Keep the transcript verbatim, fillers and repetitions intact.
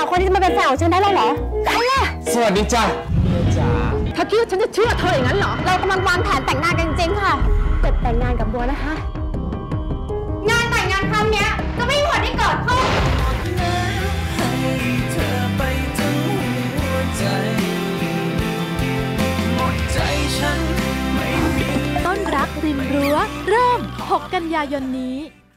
คนที่จะมาเป็นแฟนของฉันได้แล้วเหรอใครอะสวัสดีจ้ะเมียจ๋าถ้าคิดว่าฉันจะเชื่อเธออย่างนั้นเหรอเรากำลังวางแผนแต่งงานกันจริงค่ะกดแต่งงานกับบัวนะคะงานแต่งงานครั้งนี้จะไม่มีวันที่เกิดขึ้นต้นรักริมรั้วเริ่มหกกันยายนนี้